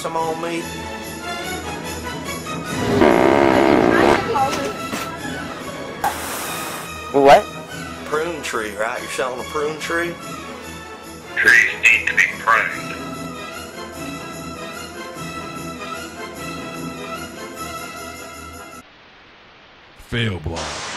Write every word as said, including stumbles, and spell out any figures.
some on me? What? Prune tree, right? You're selling a prune tree? Trees need to be pruned. Fail block.